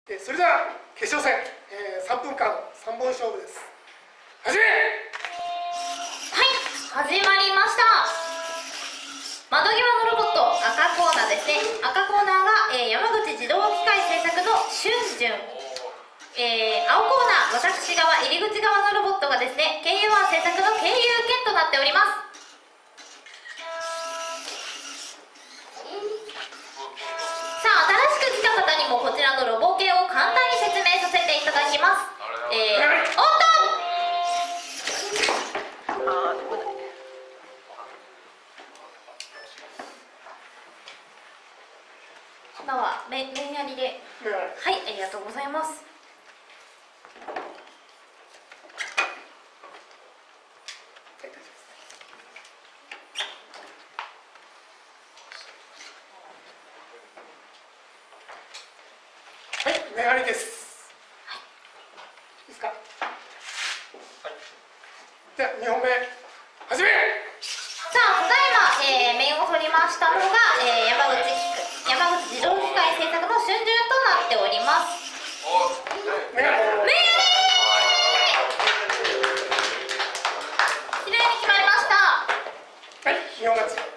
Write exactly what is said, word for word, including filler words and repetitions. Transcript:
それでは決勝戦、えー、さんぷんかんさんぼん勝負です。始め。 はい、始まりました。窓際のロボット赤コーナーですね。赤コーナーが、えー、山口自動機械製作の春順、えー、青コーナー私側入り口側のロボットがですね ケーユーワン 製作の ケーユー 剣となっております。さあ、新しく来た方にもこちらのロボ系を簡単に説明させていただきます。えー、おっと今は面やりで、はい、ありがとうございます。 はい、面ありです。いいですか。はい。ではにほんめ始め。 さあ、ただいま、えー、面を取りましたのが、えー、山口山口自動機械製作の春順となっております。 面あり。 面あり。綺麗に決まりました。 はい、にほん勝ち。